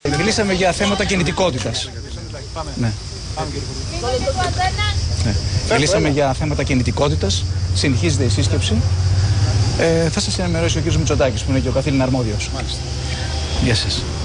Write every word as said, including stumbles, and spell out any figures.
Μιλήσαμε για θέματα κινητικότητας. Ναι. Ναι. Μιλήσαμε για θέματα κινητικότητας. Συνεχίζεται η σύσκεψη. Ε, θα σας ενημερώσει ο κ. Μητσοτάκης που είναι και ο καθήλυνα αρμόδιος. Μάλιστα. Γεια σας.